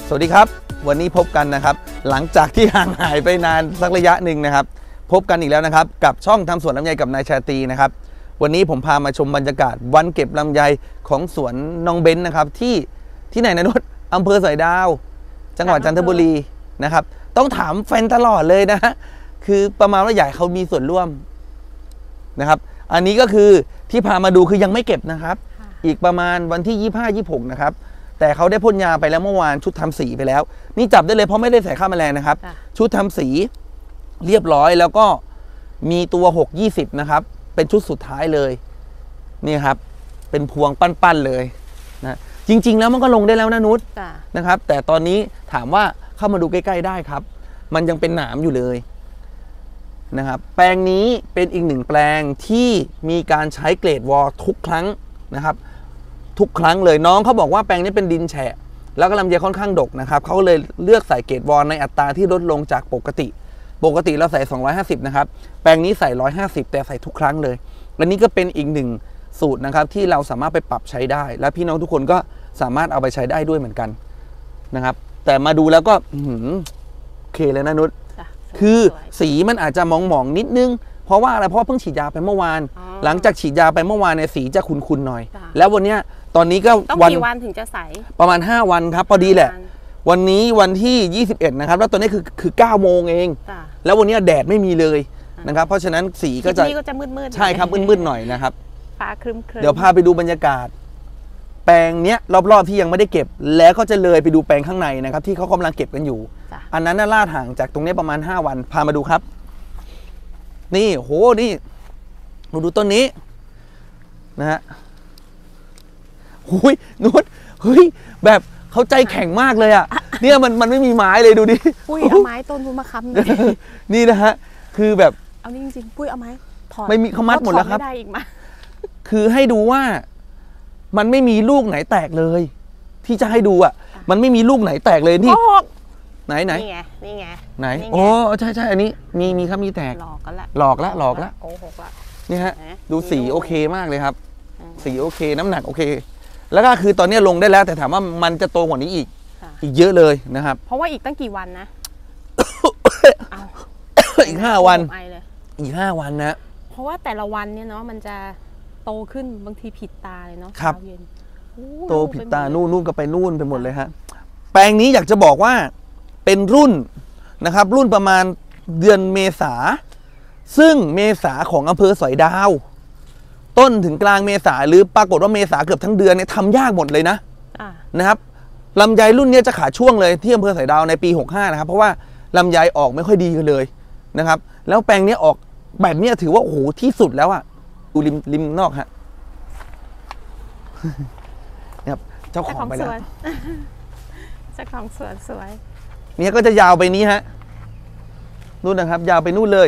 สวัสดีครับวันนี้พบกันนะครับหลังจากที่ห่างหายไปนานสักระยะหนึ่งนะครับพบกันอีกแล้วนะครับกับช่องทำสวนลำไยกับนายชาตรีนะครับวันนี้ผมพามาชมบรรยากาศวันเก็บลำไยของสวนน้องเบนนะครับที่ไหนนะนุชอำเภอสอยดาวจังหวัดจันทบุรีนะครับต้องถามแฟนตลอดเลยนะคือประมาณว่าใหญ่เขามีส่วนร่วมนะครับอันนี้ก็คือที่พามาดูคือยังไม่เก็บนะครับอีกประมาณวันที่25-26นะครับแต่เขาได้พ่นยาไปแล้วเมื่อวานชุดทำสีไปแล้วนี่จับได้เลยเพราะไม่ได้ใส่ฆ่าแมลงนะครับชุดทำสีเรียบร้อยแล้วก็มีตัว6-20นะครับเป็นชุดสุดท้ายเลยนี่ครับเป็นพวงปั้นๆเลยนะจริงๆแล้วมันก็ลงได้แล้วนะนุชนะครับแต่ตอนนี้ถามว่าเข้ามาดูใกล้ๆได้ครับมันยังเป็นหนามอยู่เลยนะครับแปลงนี้เป็นอีกหนึ่งแปลงที่มีการใช้เกรดวอลทุกครั้งนะครับทุกครั้งเลยน้องเขาบอกว่าแปลงนี้เป็นดินแฉะแล้วก็ลำไยค่อนข้างดกนะครับเขาเลยเลือกใส่เกรดวอลในอัตราที่ลดลงจากปกติเราใส่250นะครับแปลงนี้ใส่150แต่ใส่ทุกครั้งเลยและนี่ก็เป็นอีกหนึ่งสูตรนะครับที่เราสามารถไปปรับใช้ได้และพี่น้องทุกคนก็สามารถเอาไปใช้ได้ด้วยเหมือนกันนะครับแต่มาดูแล้วก็โอเคเลยนะนุชคือสีมันอาจจะมองนิดนึงเพราะว่าอะไรเพราะเพิ่งฉีดยาไปเมื่อวานหลังจากฉีดยาไปเมื่อวานเนี่ยสีจะขุ่นๆหน่อยแล้ววันนี้ตอนนี้ก็ต้องกี่วันถึงจะใสประมาณ5วันครับพอดีแหละวันนี้วันที่21นะครับแล้วตอนนี้คือ9โมงเองแล้ววันนี้แดดไม่มีเลยนะครับเพราะฉะนั้นสีก็จะมืดๆใช่ครับมืดๆหน่อยนะครับฟ้าครึ้มๆเดี๋ยวพาไปดูบรรยากาศแปลงเนี้ยรอบๆที่ยังไม่ได้เก็บแล้วก็จะเลยไปดูแปลงข้างในนะครับที่เขากำลังเก็บกันอยู่อันนั้นน่าล่าห่างจากตรงนี้ประมาณ5วันพามาดูครับนี่โหนี่ดูต้นนี้นะฮะหุยนุชเฮ้ยแบบเขาใจแข็งมากเลยอ่ะเนี่ยมันไม่มีไม้เลยดูดิปุ้ยเอาไม้ต้นพุมะค้ำนี่นะฮะคือแบบเอานี่จริงๆปุ้ยเอาไม้ถอดไม่มีเขามัดหมดแล้วครับคือให้ดูว่ามันไม่มีลูกไหนแตกเลยที่จะให้ดูอ่ะมันไม่มีลูกไหนแตกเลยนี่ไหนนี่ไงไหนโอ้ใช่อันนี้มีครับมีแตกหลอกละโกหกละนี่ฮะดูสีโอเคมากเลยครับสีโอเคน้ำหนักโอเคแล้วก็คือตอนนี้ลงได้แล้วแต่ถามว่ามันจะโตกว่านี้อีกเยอะเลยนะครับเพราะว่าอีกตั้งกี่วันนะอีก5วันอีก5วันนะเพราะว่าแต่ละวันเนี่ยเนาะมันจะโตขึ้นบางทีผิดตาเลยเนาะครับโตผิดตานู่นก็ไปนู่นไปหมดเลยฮะแปลงนี้อยากจะบอกว่าเป็นรุ่นนะครับรุ่นประมาณเดือนเมษาซึ่งเมษาของอำเภอสอยดาวต้นถึงกลางเมษาหรือปรากฏว่าเมษาเกือบทั้งเดือนเนี่ยทำยากหมดเลยนะครับลำไยรุ่นนี้จะขาดช่วงเลยที่อำเภอสอยดาวในปี65นะครับเพราะว่าลำไยออกไม่ค่อยดีกันเลยนะครับแล้วแปลงนี้ออกแบบนี้ถือว่าโอ้โหที่สุดแล้วอ่ะดูริมนอกฮะนะครับเจ้าของไปแล้วเจ้าของสวนสวยเนี่ยก็จะยาวไปนี้ฮะนู่นนะครับยาวไปนู่นเลย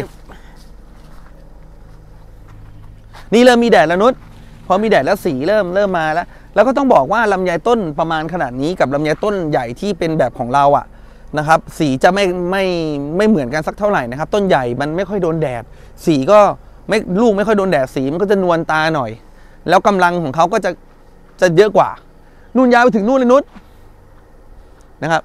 นี่เริ่มมีแดดแล้วนุชพอมีแดดแล้วสีเริ่มมาแล้วก็ต้องบอกว่าลำไยต้นประมาณขนาดนี้กับลำไยต้นใหญ่ที่เป็นแบบของเราอ่ะนะครับสีจะไม่เหมือนกันสักเท่าไหร่นะครับต้นใหญ่มันไม่ค่อยโดนแดดสีก็ลูกไม่ค่อยโดนแดดสีมันก็จะนวลตาหน่อยแล้วกำลังของเขาก็จะเยอะกว่านู่นยาวไปถึงนู่นเลยนุชนะครับ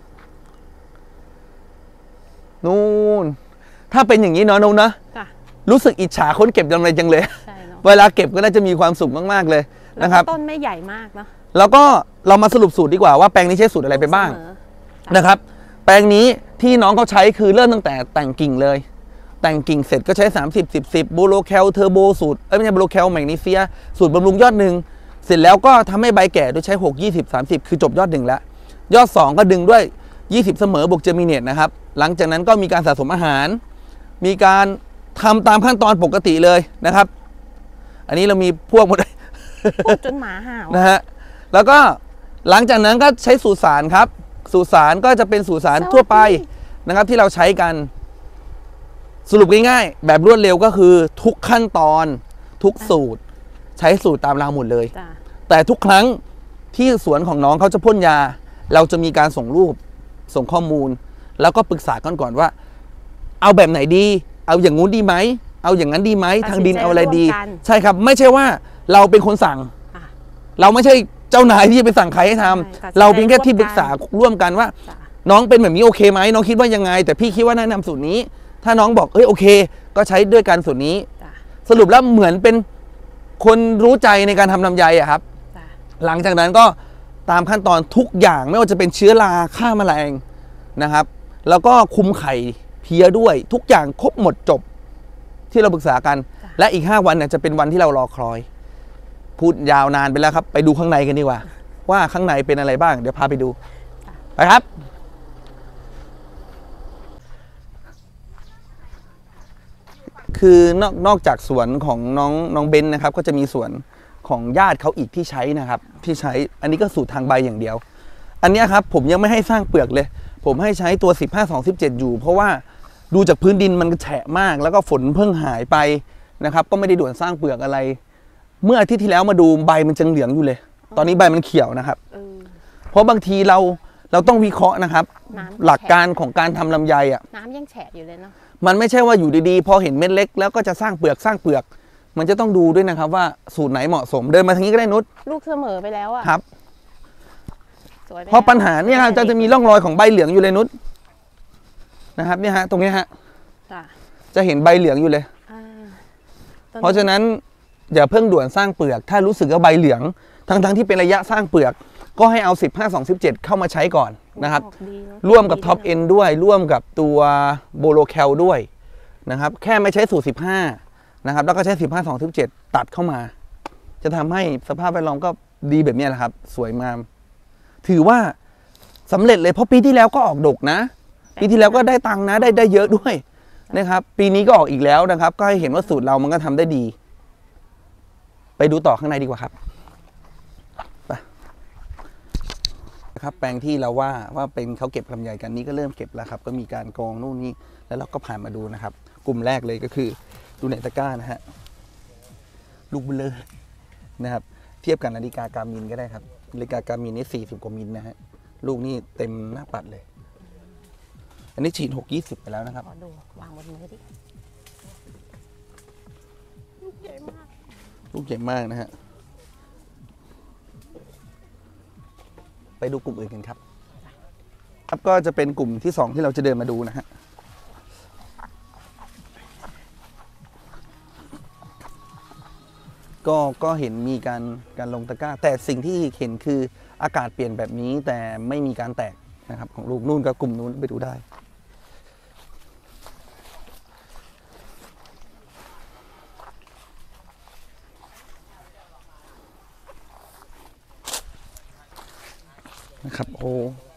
นู่นถ้าเป็นอย่างนี้เนาะนุชนะรู้สึกอิจฉาคนเก็บลำไยจังเลยเวลาเก็บก็น่าจะมีความสุขมากๆเลยนะครับต้นไม่ใหญ่มากนะแล้วก็เรามาสรุปสูตรดีกว่าว่าแปลงนี้ใช้สูตรอะไรไปบ้างนะครับแปลงนี้ที่น้องเขาใช้คือเริ่มตั้งแต่แต่งกิ่งเลยแต่งกิ่งเสร็จก็ใช้30-10โบโลแคลเทอร์โบสูตรไม่ใช่โบโลแคลแมกนีเซียสูตรบำรุงยอดหนึ่งเสร็จแล้วก็ทำให้ใบแก่โดยใช้6-20-30คือจบยอดหนึ่งแล้วยอด2ก็ดึงด้วย20เสมอบวกเจอร์มิเนตนะครับหลังจากนั้นก็มีการสะสมอาหารมีการทำตามขั้นตอนปกติเลยนะครับอันนี้เรามีพวกหมดจนหมาห่าวนะฮะแล้วก็หลังจากนั้นก็ใช้สูตรสารครับสูตรสารก็จะเป็นสูตรสารทั่วไปนะครับที่เราใช้กันสรุปง่ายๆแบบรวดเร็วก็คือทุกขั้นตอนทุกสูตรใช้สูตรตามเราหมดเลยแต่ทุกครั้งที่สวนของน้องเขาจะพ่นยาเราจะมีการส่งรูปส่งข้อมูลแล้วก็ปรึกษากันก่อนว่าเอาแบบไหนดีเอาอย่างงู้นดีไหมเอาอย่างนั้นดีไหมทางดินเอาอะไรดีใช่ครับไม่ใช่ว่าเราเป็นคนสั่งเราไม่ใช่เจ้านายที่จะไปสั่งใครให้ทำเราเพียงแค่ที่ปรึกษาร่วมกันว่าน้องเป็นแบบนี้โอเคไหมน้องคิดว่ายังไงแต่พี่คิดว่าแนะนำสูตรนี้ถ้าน้องบอกโอเคก็ใช้ด้วยกันสูตรนี้สรุปแล้วเหมือนเป็นคนรู้ใจในการทำลำไยอะครับหลังจากนั้นก็ตามขั้นตอนทุกอย่างไม่ว่าจะเป็นเชื้อราฆ่าแมลงนะครับแล้วก็คุมไข่เพี้ยด้วยทุกอย่างครบหมดจบที่เราปรึกษากันและอีก5 วันเนี่ยจะเป็นวันที่เรารอคอยพูดยาวนานไปแล้วครับไปดูข้างในกันดีกว่าว่าข้างในเป็นอะไรบ้างเดี๋ยวพาไปดูไปครับคือนอกจากสวนของน้องเบนนะครับก็จะมีสวนของญาติเขาอีกที่ใช้นะครับที่ใช้อันนี้ก็สูตรทางใบอย่างเดียวอันนี้ครับผมยังไม่ให้สร้างเปลือกเลยผมให้ใช้ตัว15-2-17อยู่เพราะว่าดูจากพื้นดินมันแฉะมากแล้วก็ฝนเพิ่งหายไปนะครับก็ไม่ได้ด่วนสร้างเปลือกอะไรเมื่ออาทิตย์ที่แล้วมาดูใบมันจังเหลืองอยู่เลยตอนนี้ใบมันเขียวนะครับเพราะบางทีเราต้องวิเคราะห์นะครับหลักการของการทำลำไยอ่ะน้ำยังแฉะอยู่เลยเนาะมันไม่ใช่ว่าอยู่ดีๆพอเห็นเม็ดเล็กแล้วก็จะสร้างเปลือกมันจะต้องดูด้วยนะครับว่าสูตรไหนเหมาะสมเดินมาทางนี้ก็ได้นุชลูกเสมอไปแล้วอ่ะครับเพราะปัญหาเนี่ยครับจะมีร่องรอยของใบเหลืองอยู่เลยนุชนะครับเนี่ยฮะตรงนี้ฮะจะเห็นใบเหลืองอยู่เลยเพราะฉะนั้นอย่าเพิ่งด่วนสร้างเปลือกถ้ารู้สึกว่าใบเหลืองทั้งที่เป็นระยะสร้างเปลือกก็ให้เอา15-2-17เข้ามาใช้ก่อนนะครับร่วมกับท็อปเอ็นด้วยร่วมกับตัวโบโลแคลด้วยนะครับแค่ไม่ใช้สูตร15นะครับแล้วก็ใช้15-2-17ตัดเข้ามาจะทำให้สภาพแวดล้อมก็ดีแบบนี้แหละครับสวยงามถือว่าสำเร็จเลยเพราะปีที่แล้วก็ออกดกนะปีที่แล้วก็ได้ตังค์นะได้เยอะด้วยนะครับปีนี้ก็ออกอีกแล้วนะครับก็ให้เห็นว่าสูตรเรามันก็ทำได้ดีไปดูต่อข้างในดีกว่าครับไปนะครับแปลงที่เราว่าเป็นเขาเก็บลำไยกันนี้ก็เริ่มเก็บแล้วครับก็มีการกองนู่นนี่แล้วเราก็ผ่านมาดูนะครับกลุ่มแรกเลยก็คือดูในตะกร้านะฮะลูกเบลอนะครับเทียบกับนาฬิกาการ์มินก็ได้ครับนาฬิกาการ์มินนี่40 กว่ามิลนะฮะลูกนี่เต็มหน้าปัดเลยอันนี้ฉีด6-20ไปแล้วนะครับขอดูวางบนมือดิลูกใหญ่มากลูกใหญ่มากนะฮะไปดูกลุ่มอื่นกันครับครับก็จะเป็นกลุ่มที่2ที่เราจะเดินมาดูนะฮะก็เห็นมีการลงตะกร้าแต่สิ่งที่เห็นคืออากาศเปลี่ยนแบบนี้แต่ไม่มีการแตกนะครับของลูกนู่นกับกลุ่มนู้นไปดูได้นะครับโอ้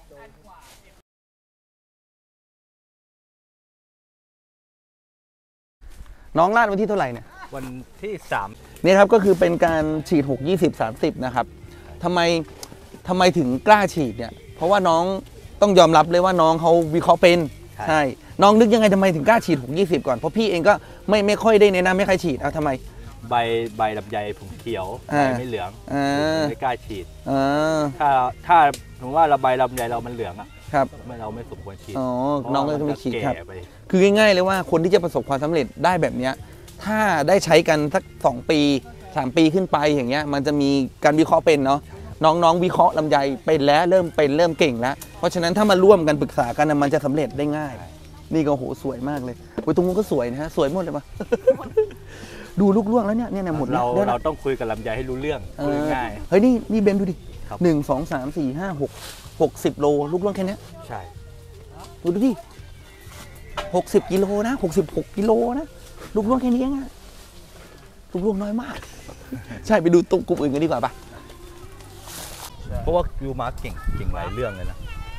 น้องลาดวันที่เท่าไหร่เนี่ยวันที่3 นี่ครับก็คือเป็นการฉีด6-20-30นะครับทำไมถึงกล้าฉีดเนี่ยเพราะว่าน้องต้องยอมรับเลยว่าน้องเขาวิเคราะห์เป็นใช่น้องนึกยังไงทำไมถึงกล้าฉีด6-20ก่อนเพราะพี่เองก็ไม่ค่อยได้แนะนำไม่ใครฉีดทำไมใบลำไยผมเขียวใบไม่เหลืองไม่กล้าฉีดถ้าผมว่าใบลำไยเรามันเหลืองอ่ะครับเราไม่สมควรฉีดน้องก็ไม่ฉีดครับคือง่ายๆเลยว่าคนที่จะประสบความสำเร็จได้แบบเนี้ยถ้าได้ใช้กันสัก2 ปี3 ปีขึ้นไปอย่างเงี้ยมันจะมีการวิเคราะห์เป็นเนาะน้องวิเคราะห์ลำไยเป็นแล้วเริ่มเก่งแล้วเพราะฉะนั้นถ้ามาร่วมกันปรึกษากันมันจะสำเร็จได้ง่ายนี่ก็โหสวยมากเลยตรงนู้นก็สวยนะฮะสวยหมดเลยปะดูลูกล่วงแล้วเนี่ยหมดเราต้องคุยกับลำไยให้รู้เรื่องคุยง่ายเฮ้ยนี่เบนดูดิ1 2 3 4 5 6 60 โลลูกล่วงแค่นี้ใช่ดูดิ60 กิโลนะ66 กิโลนะลูกล่วงแค่นี้เองอะลูกล่วงน้อยมากใช่ไปดูตุ๊กกลุ่มอื่นกันดีกว่าปะเพราะว่ายูมาร์เก่งหลายเรื่องเลยนะ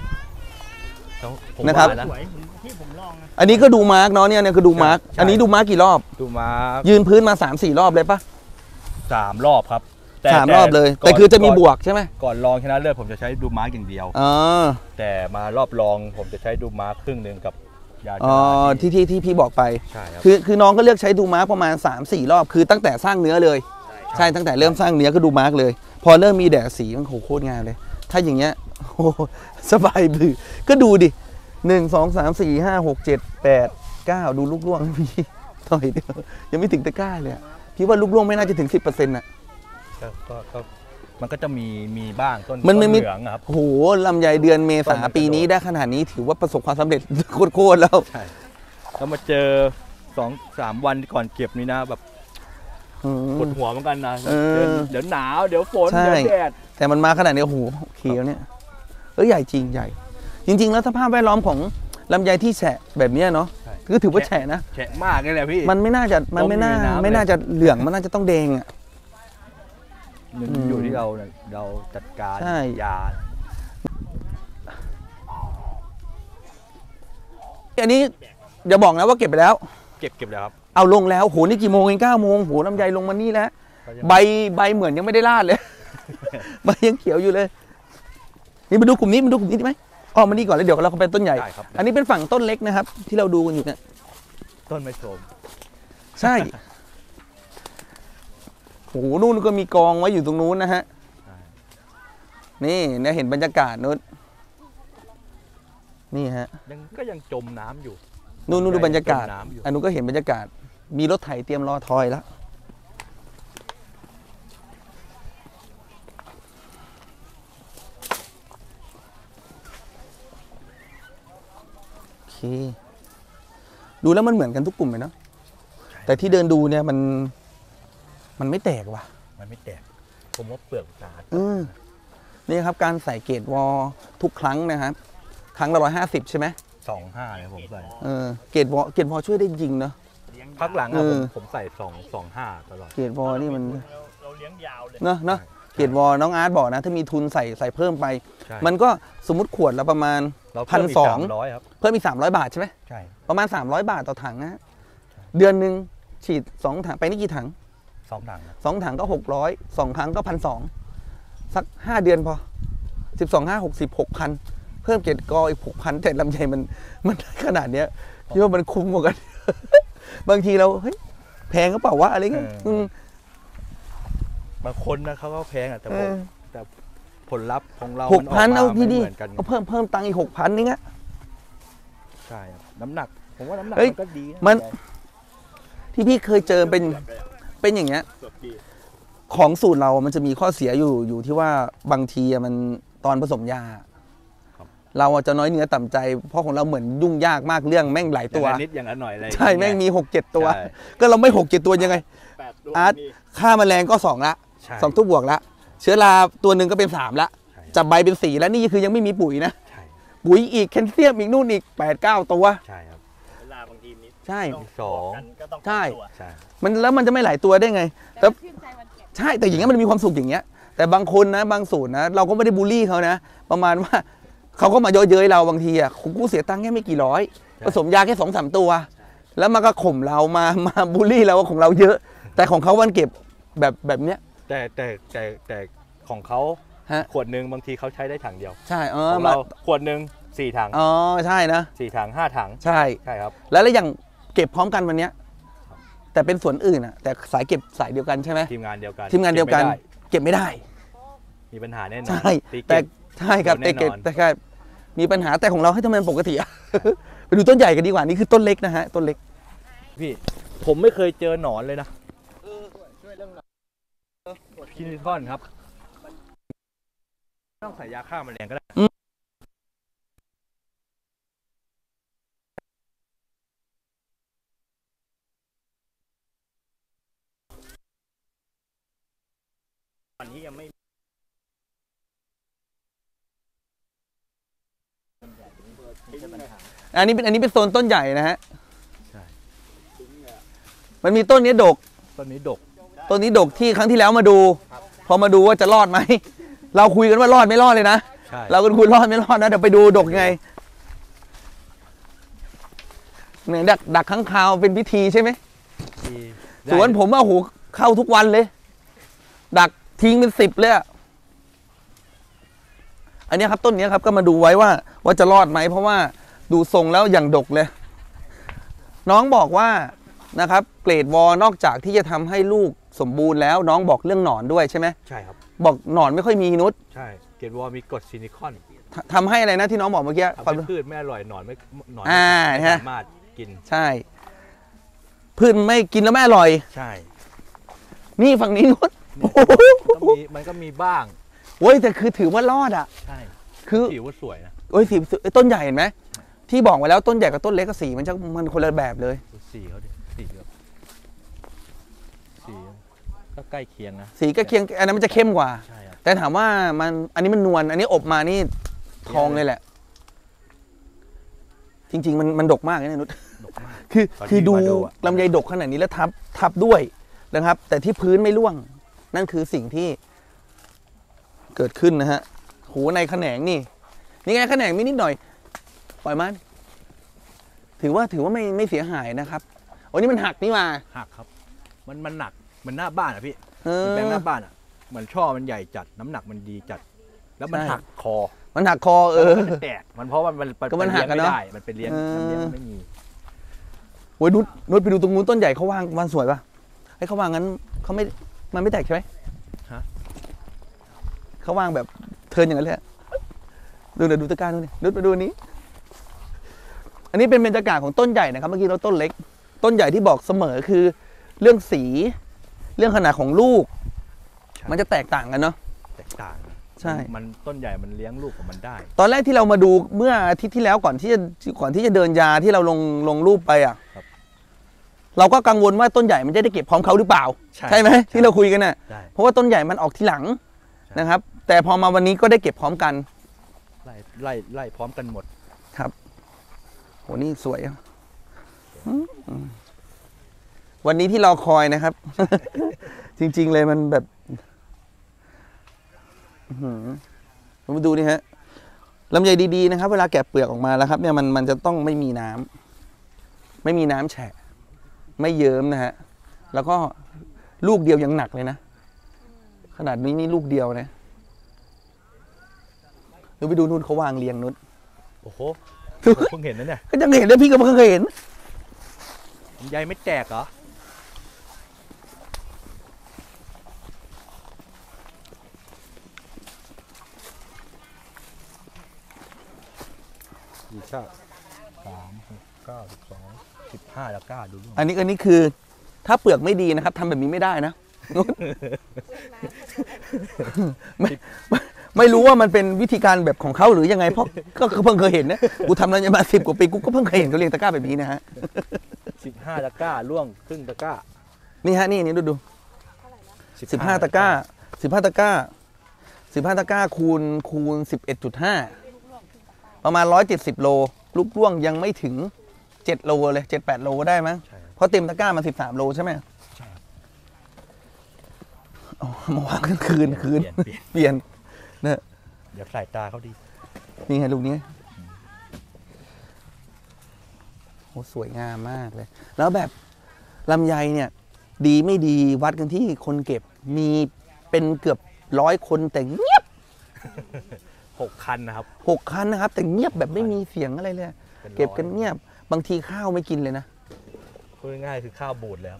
นะครับอันนี้ก็ดูมาร์กเนาะเนี่ยคือดูมาร์กอันนี้ดูมาร์กกี่รอบดูมาร์กยืนพื้นมา 3-4 รอบเลยปะ 3 รอบครับ 3 รอบเลยแต่คือจะมีบวกใช่ไหมก่อนรองชนะเลิศผมจะใช้ดูมาร์กอย่างเดียวแต่มารอบรองผมจะใช้ดูมาร์กครึ่งหนึ่งกับยาที่พี่บอกไปใช่ครับคือน้องก็เลือกใช้ดูมาร์กประมาณ 3-4 รอบคือตั้งแต่สร้างเนื้อเลยใช่ตั้งแต่เริ่มสร้างเนื้อก็ดูมาร์กเลยพอเริ่มมีแดดสีมันโคตรงามเลยถ้าอย่างเงี้ยโอ้สบายบือก็ดูดิ1 2 3 4 5 6 7 8 9ดูลูกล่วงพี่ต่อยเดียวยังไม่ถึงตะกร้าเลยพี่ว่าลูกล่วงไม่น่าจะถึง 10%น่ะก็มันก็จะมีบ้างต้นมันไม่มีเหลืองครับโหลำไยเดือนเมษาต้นมันกระโดดปีนี้ได้ขนาดนี้ถือว่าประสบความสำเร็จ โคตรๆแล้วใช่แล้วมาเจอ2-3 วันก่อนเก็บนี่นะแบบอืมปวดหัวเหมือนกันนะเออเดี๋ยวหนาวเดี๋ยวฝนใช่เดี๋ยวแดดแต่มันมาขนาดนี้โอ้โหเขียวเนี่ยใหญ่จริงใหญ่ จริง ๆ แล้วสภาพแวดล้อมของลำไยที่แฉะแบบเนี้ยเนาะก็ถือว่าแฉะนะแฉะมากเลยแหละพี่มันไม่น่าจะไม่น่าจะเหลืองมันน่าจะต้องแดงอ่ะมันอยู่ที่เราเนี่ยเราจัดการใช่ยาอันนี้อย่าบอกนะว่าเก็บไปแล้วเก็บแล้วครับเอาลงแล้วโหนี่กี่โมงเอง9 โมงโหลำไยลงมานี่แล้วใบเหมือนยังไม่ได้ลาดเลย ใบยังเขียวอยู่เลย นี่มาดูกลุ่มนี้ได้ไหมอ๋อมานี่ก่อนแล้วเดี๋ยวเราไปต้นใหญ่ได้ครับอันนี้เป็นฝั่งต้นเล็กนะครับ ที่เราดูกันอยู่เนี่ยต้นไม้โสมใช่โหนู่นก็มีกองไว้อยู่ตรงนู้นนะฮะนี่เนี่ยเห็นบรรยากาศนู้นนี่ฮะก็ยังจมน้ำอยู่นู่นดูบรรยากาศจมน้ำอยู่อันนู้นก็เห็นบรรยากาศ มีรถไถเตรียมรอทอยแล้วโอเคดูแล้วมันเหมือนกันทุกกลุ่มเลยเนาะแต่ที่เดินดูเนี่ยมันไม่แตกว่ะมันไม่แตกผมว่าเปลือกตาดนี่ครับการใส่เกรดวอลทุกครั้งนะครับครั้งละ150ใช่ไหม 25เลยผมใส่เกรดวอลช่วยได้จริงเนาะพักหลังอะผมใส่25ตลอดเกรดวอลนี่มันเราเลี้ยงยาวเลยเนาะเกรดวอลน้องอาร์ตบอกนะถ้ามีทุนใส่เพิ่มไปใช่มันก็สมมติขวดละประมาณเราเพิ่มอีก 300ครับเพิ่มอีก300 บาทใช่ไหมใช่ประมาณ300 บาทต่อถังนะเดือนหนึ่งฉีด2 ถังไปนี่กี่ถัง 2 ถังครับ 2 ถังก็600 2 ครั้งก็1,200สัก5 เดือนพอ12 5 60 6,000เพิ่มเกรดกออีก 6,000แต่ลำไยมันได้ขนาดเนี้ยคิดว่ามันคุ้มกว่ากัน บางทีเราเฮ้ยแพงก็เปล่าวะอะไรเงี้ยบางคนนะเขาก็แพงอ่ะแต่ผมแต่ผลลัพธ์ของเรา 6,000เอาพี่ไม่ดิเหมือนกันเอาเพิ่มตังค์อีก 6,000นี่ไงใช่ครับน้ำหนักผมว่าน้ำหนักเฮ้ยมันก็ดีะมัน ที่พี่เคยเจอเป็นอย่างเงี้ยของสูตรเรามันจะมีข้อเสียอยู่ที่ว่าบางทีมันตอนผสมยา เราจะน้อยเนื้อต่ำใจเพราะของเราเหมือนยุ่งยากมากเรื่องแม่งหลายตัวอย่างละนิดอย่างละหน่อยอะไรใช่แม่งมี 6-7 ตัวใช่ก็เราไม่ 6-7 ตัวยังไง 8 ตัวอาร์ตค่าแมลงก็2ละใช่ 2 ตัวบวกละเชื้อราตัวหนึ่งก็เป็น3ละใช่จับใบเป็น4แล้วนี่คือยังไม่มีปุ๋ยนะใช่ปุ๋ยอีกแคลเซียมอีกนู่นอีก 8-9 ตัวใช่ครับเวลาบางทีนิดใช่สองกันก็ต้องใช่ตัวใช่แล้วมันจะไม่หลายตัวได้ไงแต่ใช่แต่อย่างเงี้ยมันมีความสุขอย่างเงี้ยแต่บางคนนะบางสูตรนะเราก็ไม่ได้บูลลี่เขานะ ประมาณว่าเขาก็มาเยอะเย้ยเราบางทีอ่ะกูเสียตังค์แค่ไม่กี่ร้อยผสมยาแค่2-3 ตัว แล้วมันก็ข่มเรามาบูลลี่เราว่าของเราเยอะ แต่ของเขาวันเก็บแบบเนี้ยแต่ของเขาฮะขวดหนึ่งบางทีเขาใช้ได้ถังเดียวใช่ของเราขวดหนึ่ง4 ถังอ๋อใช่นะ 4 ถัง 5 ถังใช่ใช่ครับแล้วอย่างเก็บพร้อมกันวันเนี้ยแต่เป็นสวนอื่นอ่ะแต่สายเก็บสายเดียวกันใช่ไหมทีมงานเดียวกันทีมงานเดียวกันเก็บไม่ได้เก็บไม่ได้มีปัญหาแน่นอนใช่ตีแต่เก็บใช่ครับแน่แต่นอนเก็บแต่มีปัญหาแต่ของเราให้ทำไมมันปกติอะ ไปดูต้นใหญ่กันดีกว่านี่คือต้นเล็กนะฮะต้นเล็กพี่ผมไม่เคยเจอหนอนเลยนะคินิคอนครับไม่ต้องใส่ยาฆ่าแมลงก็ได้วันนี้ยังไม่อันนี้เป็นโซนต้นใหญ่นะฮะใช่มันมีต้นนี้ดกต้นนี้ดกต้นนี้ดกที่ครั้งที่แล้วมาดู พอมาดูว่าจะรอดไหม เราคุยกันว่ารอดไม่รอดเลยนะใช่เราก็คุยรอดไม่รอดนะเดี๋ยวไปดูดกยังไงเนี่ยดักข้างคาวเป็นพิธีใช่ไหมที่สวนผมว่าโหเข้าทุกวันเลย ดักทิ้งเป็น10เลยอะอันนี้ครับต้นนี้ครับก็มาดูไว้ว่าจะรอดไหมเพราะว่าดูทรงแล้วอย่างดกเลย น้องบอกว่านะครับเกรดวอลนอกจากที่จะทำให้ลูกสมบูรณ์แล้วน้องบอกเรื่องหนอนด้วยใช่ไหมใช่ครับบอกหนอนไม่ค่อยมีนุชใช่เกตวอลมีกรดซิลิคอนทำให้อะไรนะที่น้องบอกเมื่อกี้ทำให้พืชไม่อร่อยหนอนไม่ฮะสามารถกินใช่พืชไม่กินแล้วไม่อร่อยใช่นี่ฝั่งนี้นุชมันก็มีบ้างโอ้ยแต่คือถือว่ารอดอ่ะใช่คือผิวว่าสวยนะโอ้ยสีต้นใหญ่เห็นไหมที่บอกไว้แล้วต้นใหญ่กับต้นเล็กกับสีมันคนละแบบเลยดูสีเขาดิสีแบบสีก็ใกล้เคียงนะสีก็เคียงอันนั้นมันจะเข้มกว่าใช่ครับแต่ถามว่าอันนี้มันนวลอันนี้อบมานี่ทองเลยแหละ จริง ๆ มันดกมากนะนุชดกมากคือดูลำไยดกขนาดนี้แล้วทับด้วยนะครับ แต่ที่พื้นไม่ร่วง นั่นคือสิ่งที่เกิดขึ้นนะฮะโหในแขนงนี่ไงแขนงมีนิดหน่อยปล่อยมันถือว่าไม่เสียหายนะครับโอ้นี่มันหักนี่มาหักครับ มันหนักมันหน้าบ้านอ่ะพี่มันแปลงหน้าบ้านอ่ะเหมือนช่อมันใหญ่จัดน้ำหนักมันดีจัด แล้วมันหักคอมันหักคอมันจะแตกมันเพราะว่ามันก็มันหักเลี้ยงอะไม่เนาะได้มันเป็นเลี้ยงน้ำเลี้ยงไม่มีโอ้ยนุชไปดูตรงนู้นต้นใหญ่เขาวางสวยป่ะให้เขาวางงั้นเขาไม่มันไม่แตกใช่ไหมฮะเขาวางแบบเทิร์นอย่างนั้นเลยอะดูตะกร้าดูนี่นุชไปดูอันนี้ อันนี้เป็นบรรยากาศของต้นใหญ่นะครับเมื่อกี้เราต้นเล็ก ต้นใหญ่ที่บอกเสมอคือเรื่องสี เรื่องขนาดของลูก มันจะแตกต่างกันเนาะแตกต่างใช่มันต้นใหญ่มันเลี้ยงลูกของมันได้ตอนแรกที่เรามาดูเมื่ออาทิตย์ที่แล้วก่อนที่จะเดินยาที่เราลงรูปไปอ่ะครับเราก็กังวลว่าต้นใหญ่มันจะได้เก็บพร้อมเขาหรือเปล่าใช่ไหมที่เราคุยกันน่ะได้เพราะว่าต้นใหญ่มันออกทีหลังนะครับ แต่พอมาวันนี้ก็ได้เก็บพร้อมกันไล่พร้อมกันหมดครับโหนี่สวยอะวันนี้ที่เราคอยนะครับ จริงๆเลยมันแบบมาดูนี่ฮะลำไยดีๆนะครับเวลาแกะเปลือกออกมาแล้วครับเนี่ยมันจะต้องไม่มีน้ำแฉะไม่เยิ้มนะฮะแล้วก็ลูกเดียวยังหนักเลยนะขนาดนี้นี่ลูกเดียวนะดูไปดูนู่นเขาวางเรียงนู่นโอ้โหเพิ่งเห็นนะเนี่ยก็ยังเห็นนะพี่ก็เพิ่งเคยเห็นลำไยไม่แตกเหรอกี่ชาติ3 6 9 12 15แล้วกล้าดูด้วยอันนี้คือถ้าเปลือกไม่ดีนะครับทำแบบนี้ไม่ได้นะ ไม่รู้ว่ามันเป็นวิธีการแบบของเขาหรือยังไงเพราะก็เพิ่งเคยเห็นนะกูทำแล้วมา10 กว่าปีกูก็เพิ่งเคยเห็นเขาเรียงตะกร้าแบบนี้นะฮะ 15ตะกร้าล่วงครึ่งตะกร้านี่ฮะนี่ดู15 ตะกร้า15 ตะกร้า15 ตะกร้าคูณ 11.5 ประมาณ170 โลลูกร่วงยังไม่ถึง7 โลเลย7-8 โลได้มั้งเพราะเต็มตะกร้ามัน13 โลใช่ไหมใช่มาวางคืนเปลี่ยนเนี่ยเดี๋ยวใส่ตาเขาดีนี่ไงลูกนี้โอ้สวยงามมากเลยแล้วแบบลำไยเนี่ยดีไม่ดีวัดกันที่คนเก็บมีเป็นเกือบ100 คนแต่เงียบ 6 คันนะครับ 6 คันนะครับแต่เงียบแบบไม่มีเสียงอะไรเลยเก็บกันเงียบบางทีข้าวไม่กินเลยนะพูดง่ายๆคือข้าวบูดแล้ว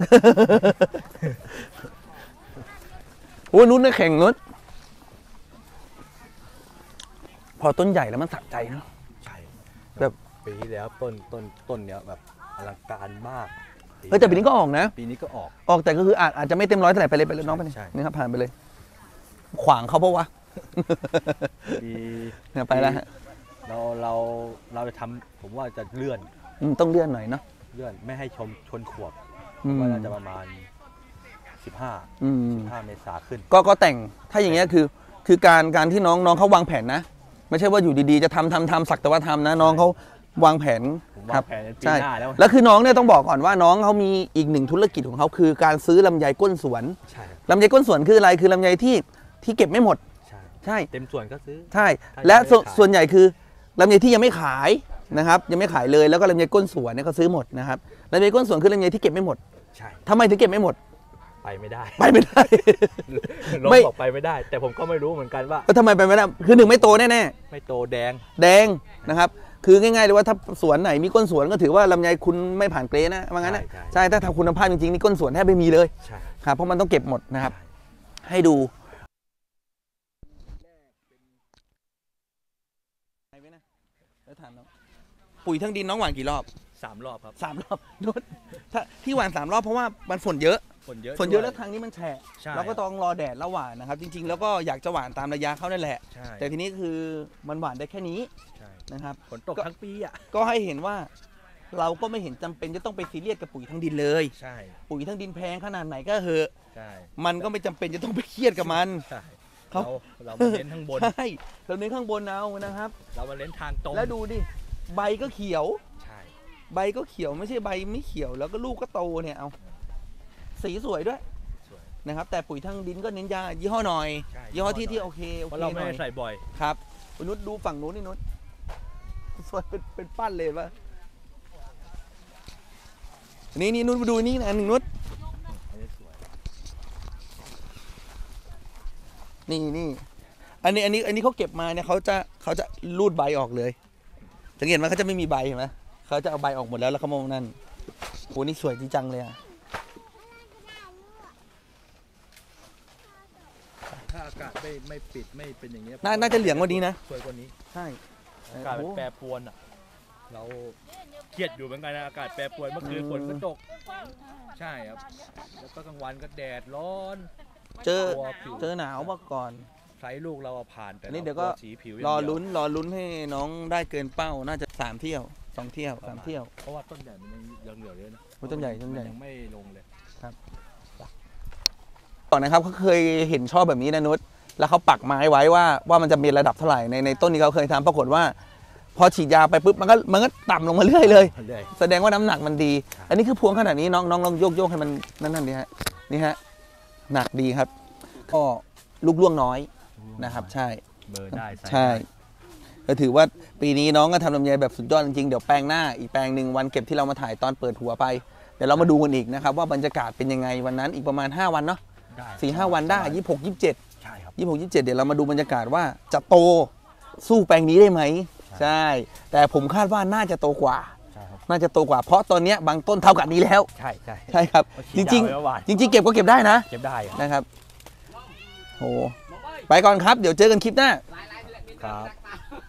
โอ้ยนุ้นนะแข่งนุ้นพอต้นใหญ่แล้วมันสะใจเนาะใช่แบบปีที่แล้วต้นเนี้ยแบบอลังการมากแต่ปีนี้ก็ออกนะปีนี้ก็ออกออกแต่ก็คืออาจจะไม่เต็มร้อยเท่าไหร่ไปเลยน้องไปเลยใช่นี่ครับผ่านไปเลย ขวางเขาเพราะวะปีเนี่ยไปแล้วฮะเราจะทำผมว่าจะเลื่อนต้องเลื่อนหน่อยเนาะเลื่อนไม่ให้ชนขวบอืมว่าน่าจะประมาณ15 เมษาขึ้นก็แต่งถ้าอย่างเงี้ยคือการที่น้องเขาวางแผนนะ ไม่ใช่ว่าอยู่ดีๆจะทำสักแต่ว่าทำนะน้องเขาวางแผนผมครัวางแผนในปีใช่หน้าแล้วแล้วคือน้องเนี่ยต้องบอกก่อนว่าน้องเขามีอีกหนึ่งธุรกิจของเขาคือการซื้อลำไยก้นสวนใช่ลำไยก้นสวนคืออะไรคือลำไยที่เก็บไม่หมดใช่ใช่เต็มส่วนก็ซื้อใช่ถ้าและยังไม่ขายส่วนใหญ่คือลำไยที่ยังไม่ขายนะครับยังไม่ขายเลยแล้วก็ลำไยก้นสวนเนี่ยก็ซื้อหมดนะครับลำไยก้นสวนคือลำไยที่เก็บไม่หมดใช่ทำไมถึงเก็บไม่หมดไปไม่ได้ไปไม่ได้ลงไม่บอกไปไม่ได้ แต่ผมก็ไม่รู้เหมือนกันว่าก็ทำไมไปไม่ได้คือ1ไม่โตแน่ไม่โตแดงๆแดงนะครับคือง่ายๆเลยว่าถ้าสวนไหนมีก้นสวนก็ถือว่าลำไยคุณไม่ผ่านเกรดนะว่างั้นนะใช่ใช่ถ้าทำคุณภาพจริงๆนี่ก้นสวนแทบไม่มีเลยใช่ครับเพราะมันต้องเก็บหมดนะครับให้ดูปุ๋ยทั้งดินน้องหว่านกี่รอบ 3 รอบครับ 3 รอบ นุชถ้าที่หว่าน3 รอบเพราะว่ามันฝนเยอะฝนเยอะฝนเยอะด้แล้ว วทางนี้มันแฉะใช่เราก็ต้องรอแดดแล้วหว่านนะครับ จริง ๆ แล้วก็อยากจะหว่านตามระยะเขานั่นแหละใช่แต่ทีนี้คือมันหว่านได้แค่นี้ใช่นะครับฝนตกทั้งปีอ่ะก็ให้เห็นว่าเราก็ไม่เห็นจำเป็นจะต้องไปซีเรียสกับปุ๋ยทั้งดินเลยใช่ปุ๋ยทั้งดินแพงขนาดไหนก็เหอะใช่มันก็ไม่จำเป็นจะต้องไปเครียดกับมันใช่เขาเรามาเน้นข้างบนใช่เราเน้นข้างบนเอานะครับเรามาเน้นทางตรงแล้วดูดิใบก็เขียวใช่ใบก็เขียวไม่ใช่ใบไม่เขียวแล้วก็ลูกก็โตเนี่ยเอาสีสวยด้วยสวยนะครับ แต่ปุ๋ยทางดินก็เน้นยายี่ห้อหน่อยใช่ยี่ห้อที่ยี่ห้อหน่อยโอเคโอเพเคราะเราหไม่น่อยได้ใส่บ่อยครับคุณนุชดูฝั่งนู้นนี่นุชสวยเป็นปั้นเลยปะนี่นุชมาดูนี่นะอันหนึ่งนุชอันนี้สวยนี่อันนี้เขาเก็บมาเนี่ยเขาจะรูดใบออกเลยสังเกตไหมเขาจะไม่มีใบเห็นไหมเขาจะเอาใบออกหมดแล้วเขามองนั่นโหนี่สวยจริงจังเลยอะถ้าอากาศไม่ปิดไม่เป็นอย่างเงี้ยน่าจะเหลืองกว่านี้นะสวยกว่านี้ใช่อากาศมันแปรปรวนอ่ะ เราเครียดอยู่เหมือนกันนะอากาศแปรปรวนเมื่อคืนฝนก็ตก ใช่ครับ แล้วก็กลางวันก็แดดร้อนเจอตัวผิวเจอหนาวมาก่อนไซส์ลูกเราอะผ่านแต่อันนี้เดี๋ยวก็ราสีผิวอย่างรอเดียวลุ้นให้น้องได้เกินเป้าน่าจะ3 เที่ยว 2 เที่ยว 3 เที่ยวเพราะว่าต้นใหญ่มันยังเหลือเยอะนะโอ้ต้นใหญ่มันยังไม่ลงเลยก่อนนะครับเขาเคยเห็นชอบแบบนี้นะนุชแล้วเขาปักไม้ไว้ว่ามันจะมีระดับเท่าไหร่ในต้นที่เขาเคยทำปรากฏว่า พอฉีดยาไปปุ๊บมันก็ต่ำลงมาเรื่อยเลยเรื่อยแสดงว่าน้ำหนักมันดี อันนี้คือพวงขนาดนี้น้องลองโยกให้มันนั่นดีฮะนี่ฮะหนักดีครับก็ลูกร่วงน้อยนะครับ ใช่เบอร์ได้ไซส์ใช่ได้ก็ถือว่าปีนี้น้องก็ทำลำไยแบบสุดยอดจริงๆเดี๋ยวแปลงหน้าอีกแปลงหนึ่งวันเก็บที่เรามาถ่ายตอนเปิดหัวไปเดี๋ยวเรามาดูกันอีกนะครับว่าบรรยากาศเป็นยังไงวันนั้นอีกประมาณ5 วันเนาะได้ 4-5 วันได้26 27 ใช่ครับ 26 27เดี๋ยวเรามาดูบรรยากาศว่าจะโตสู้แปลงนี้ได้ไหมใช่ แต่ผมคาดว่าน่าจะโตกว่าใช่ครับน่าจะโตกว่า เพราะตอนเนี้ยบางต้นเท่ากับนี้แล้วใช่ใช่ใช่ครับเขาจฉีดริงยาไว้เมื่อวานๆจริงๆเก็บก็เก็บได้นะเก็บได้อะนะครับโหไปก่อนครับเดี๋ยวเจอกันคลิปหน้าครับ